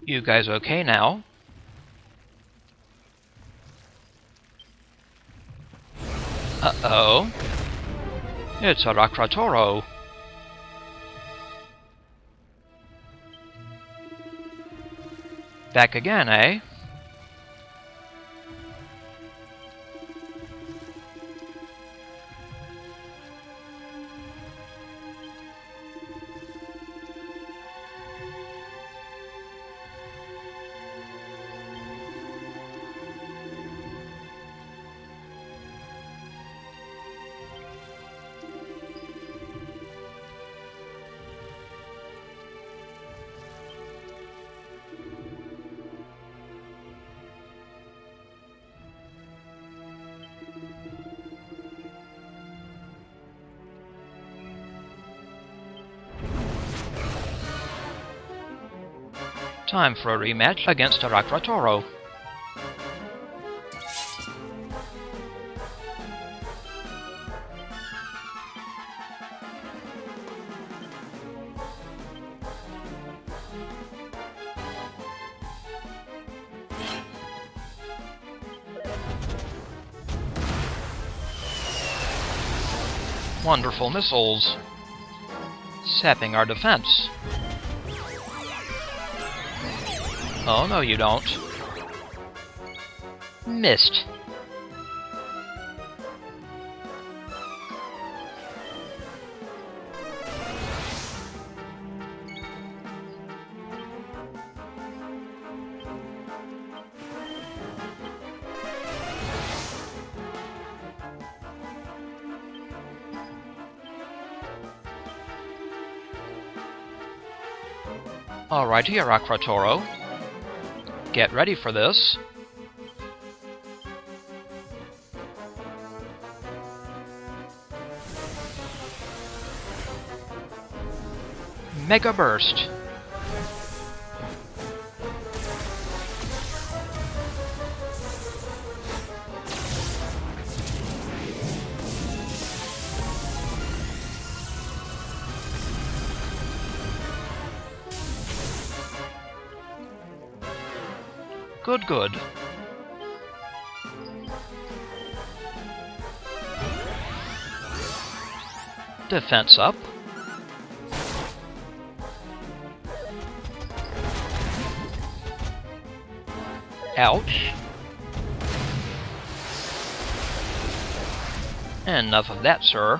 You guys okay now? Uh-oh. It's Arachratoro. Back again, eh? Time for a rematch against Arachratoro. Wonderful missiles, sapping our defense. Oh, no you don't. Missed. Alrighty, Arachratoro. Get ready for this. Mega Burst. Good, good. Defense up. Ouch. Enough of that, sir.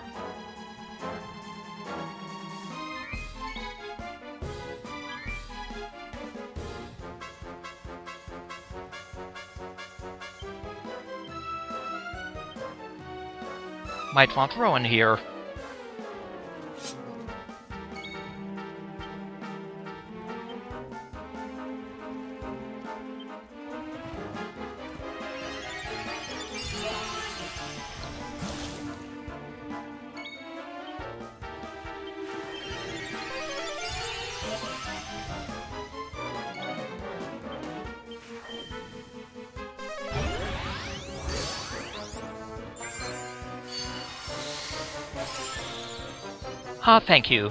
Might want Rowan here. Ah, thank you.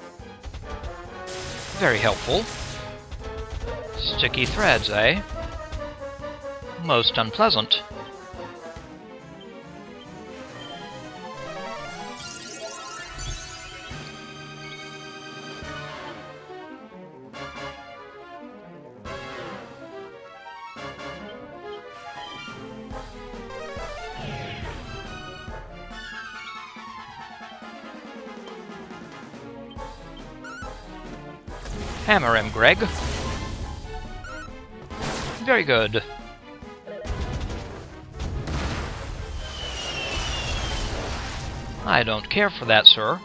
Very helpful. Sticky threads, eh? Most unpleasant. Hammer him, Greg. Very good. I don't care for that, sir.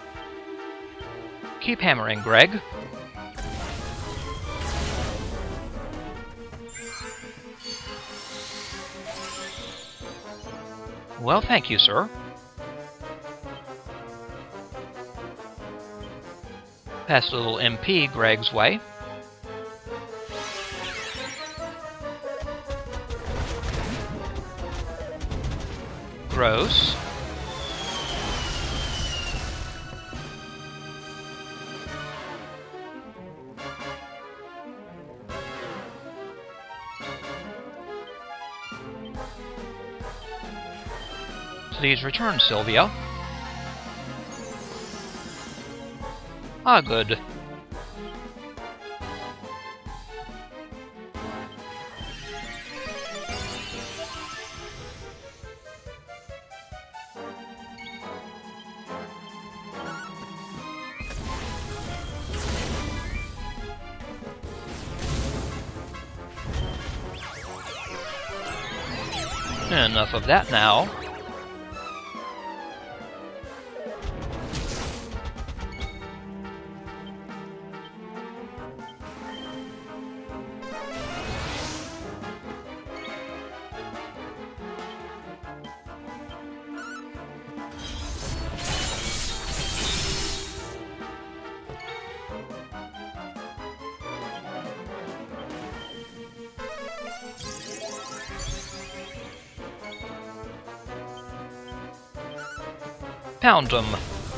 Keep hammering, Greg. Well, thank you, sir. Pass a little MP Greg's way. Gross. Please return, Sylvia. Ah, good. Enough of that now. Pound 'em.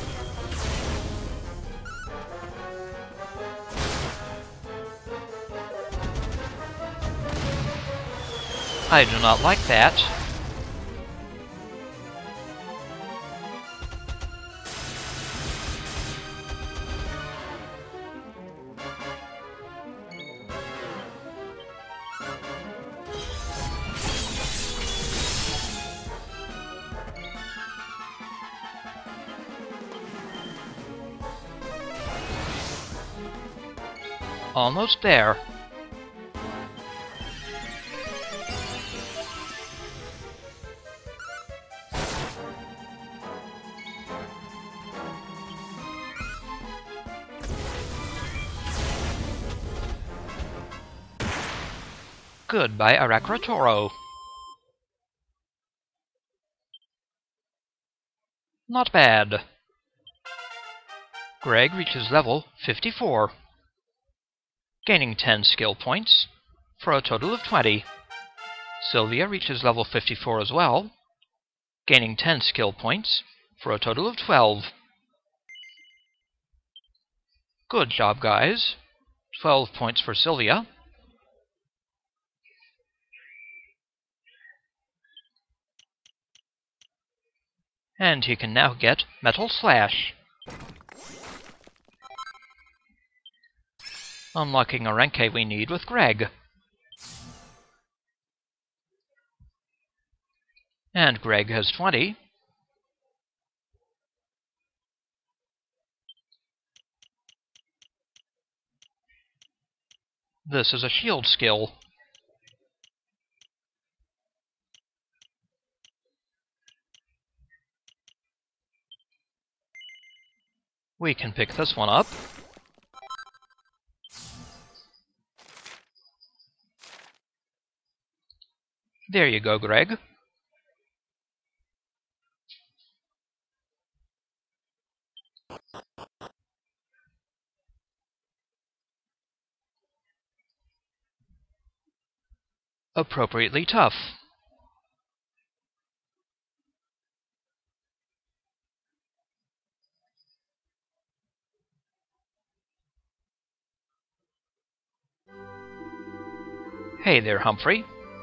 I do not like that. Almost there. Goodbye, Arachratoro. Not bad. Greg reaches level 54. Gaining 10 skill points, for a total of 20. Sylvia reaches level 54 as well, gaining 10 skill points, for a total of 12. Good job, guys. 12 points for Sylvia. And he can now get Metal Slash. Unlocking a rank we need with Greg. And Greg has 20. This is a shield skill. We can pick this one up. There you go, Greg. Appropriately tough. Hey there, Humphrey.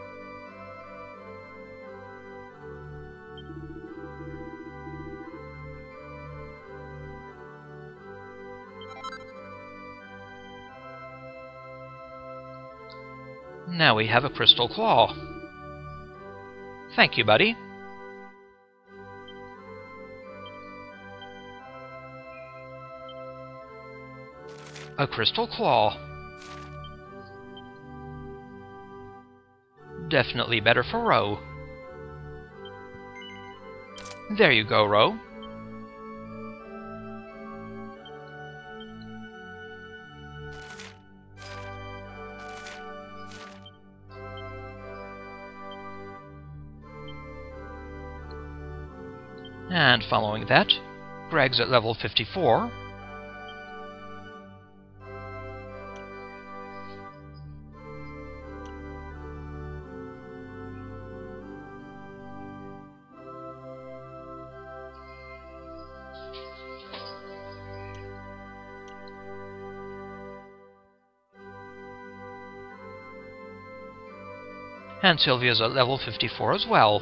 Now we have a crystal claw. Thank you, buddy. A crystal claw. Definitely better for Ro. There you go, Ro. And following that, Greg's at level 54. And Sylvia's at level 54 as well.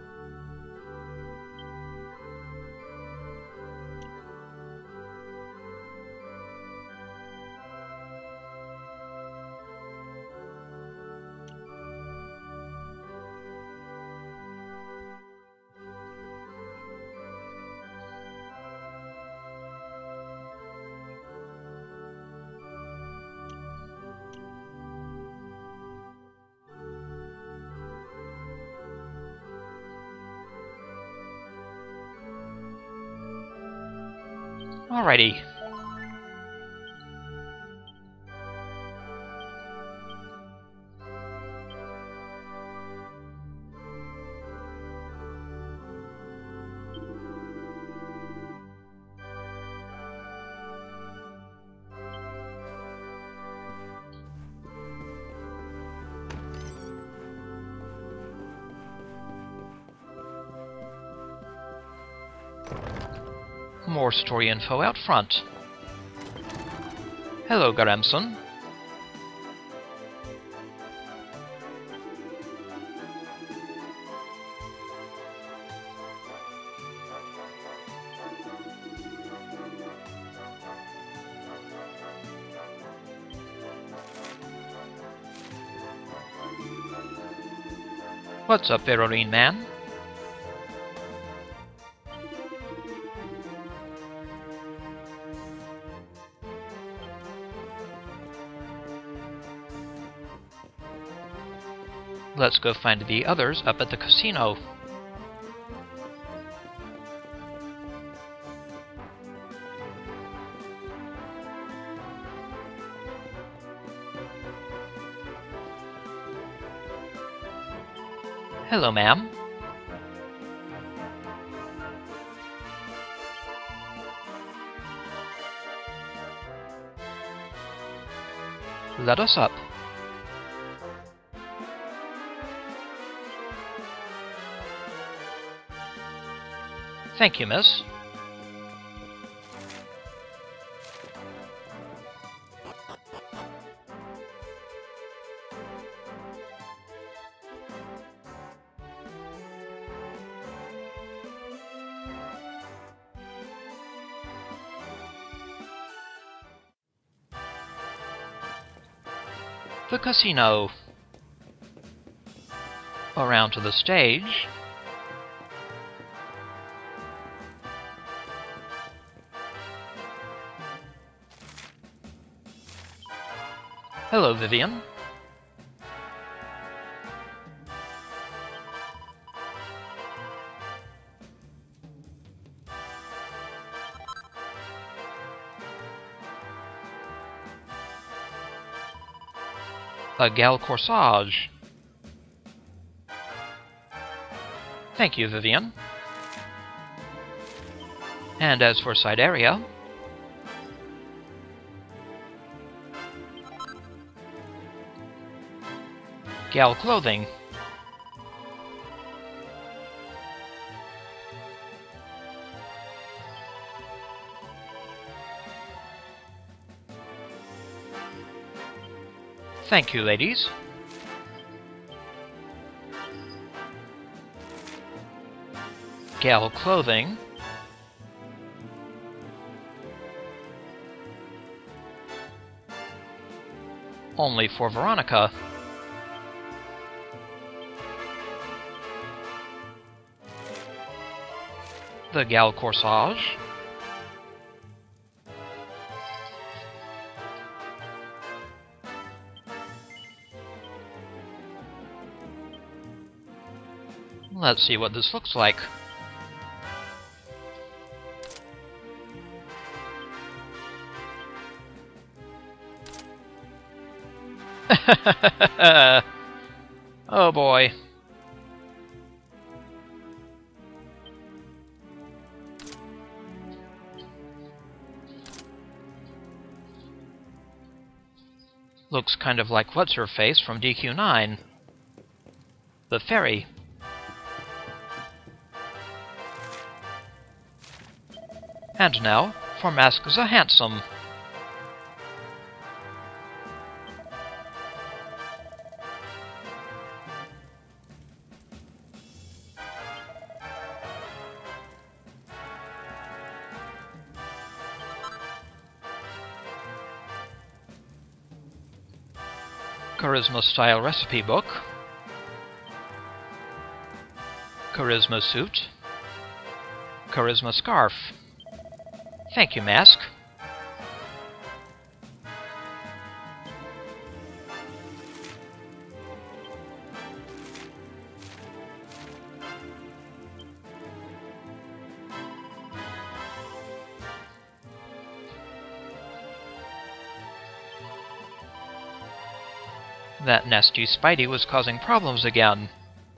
Alrighty. More story info out front. Hello, Garemson. What's up, Verorine Man? Let's go find the others up at the casino. Hello, ma'am. Let us up. Thank you, miss. The casino. Around to the stage. Hello, Vivian. A gal corsage. Thank you, Vivian. And as for side area, gal clothing. Thank you, ladies. Gal clothing. Only for Veronica. The gal corsage. Let's see what this looks like. Oh boy. Looks kind of like What's-Her-Face from DQ9. The fairy. And now for Mask the Handsome. Charisma Style Recipe Book. Charisma Suit. Charisma Scarf. Thank you, Mask. That nasty Spidey was causing problems again.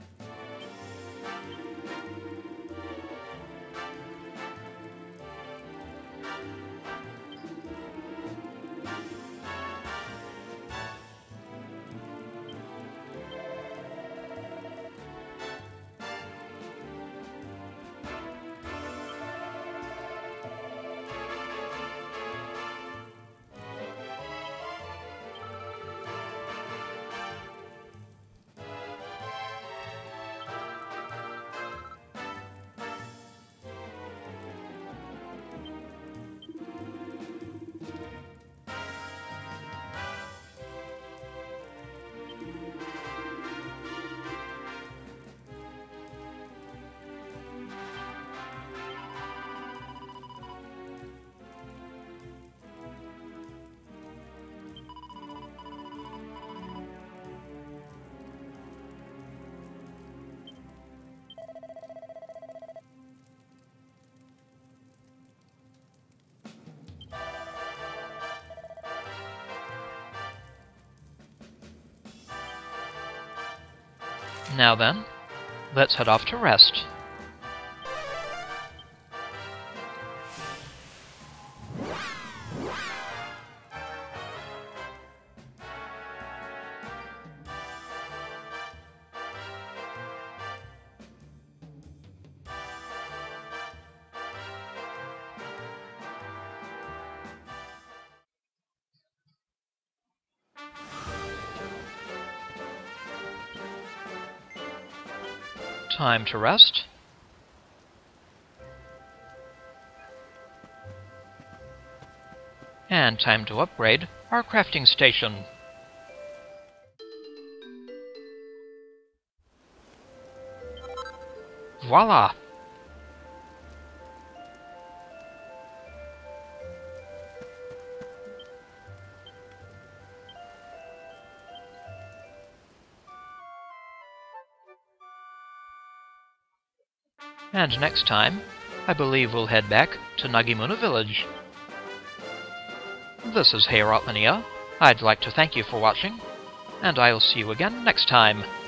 Now then, let's head off to rest. Time to rest. And time to upgrade our crafting station. Voila! And next time, I believe we'll head back to Nagimuna Village. This is Hey Rotmania. I'd like to thank you for watching, and I'll see you again next time.